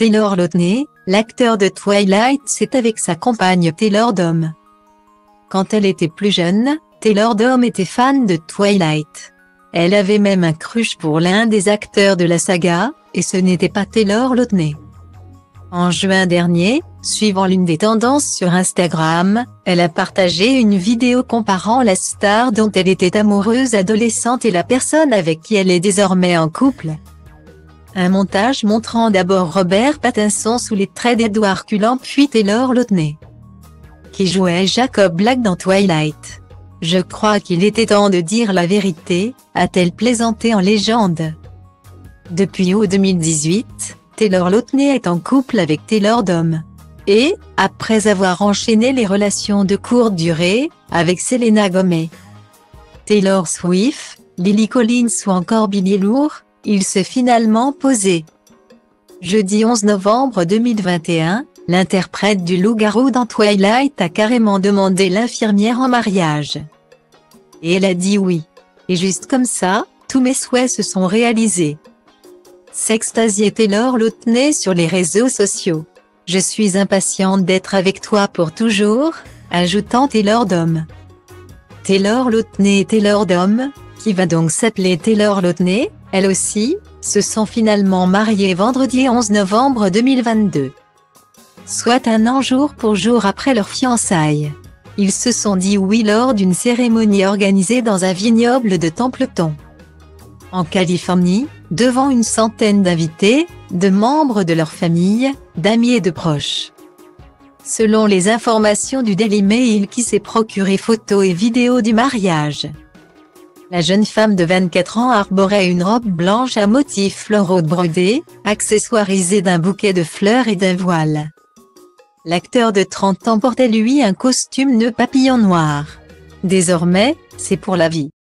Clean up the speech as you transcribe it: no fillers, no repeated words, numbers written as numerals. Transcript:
Taylor Lautner, l'acteur de Twilight, s'est avec sa compagne Taylor Dome. Quand elle était plus jeune, Taylor Dome était fan de Twilight. Elle avait même un crush pour l'un des acteurs de la saga, et ce n'était pas Taylor Lautner. En juin dernier, suivant l'une des tendances sur Instagram, elle a partagé une vidéo comparant la star dont elle était amoureuse adolescente et la personne avec qui elle est désormais en couple. Un montage montrant d'abord Robert Pattinson sous les traits d'Edward Cullen puis Taylor Lautner, qui jouait Jacob Black dans Twilight. « Je crois qu'il était temps de dire la vérité », a-t-elle plaisanté en légende. Depuis août 2018, Taylor Lautner est en couple avec Taylor Dome. Et, après avoir enchaîné les relations de courte durée, avec Selena Gomez, Taylor Swift, Lily Collins ou encore Billie Lourd, il s'est finalement posé. Jeudi 11 novembre 2021, l'interprète du loup-garou dans Twilight a carrément demandé l'infirmière en mariage. Et elle a dit oui. Et juste comme ça, tous mes souhaits se sont réalisés. S'extasiait Taylor Lautner sur les réseaux sociaux. « Je suis impatiente d'être avec toi pour toujours », ajoutant Taylor Dome. Taylor Lautner et Taylor Dome, qui va donc s'appeler Taylor Lautner, elle aussi, se sont finalement mariés vendredi 11 novembre 2022. Soit un an jour pour jour après leur fiançailles. Ils se sont dit oui lors d'une cérémonie organisée dans un vignoble de Templeton, en Californie, devant une centaine d'invités, de membres de leur famille, d'amis et de proches. Selon les informations du Daily Mail qui s'est procuré photos et vidéos du mariage, la jeune femme de 24 ans arborait une robe blanche à motifs floraux brodés, accessoirisée d'un bouquet de fleurs et d'un voile. L'acteur de 30 ans portait lui un costume nœud papillon noir. Désormais, c'est pour la vie.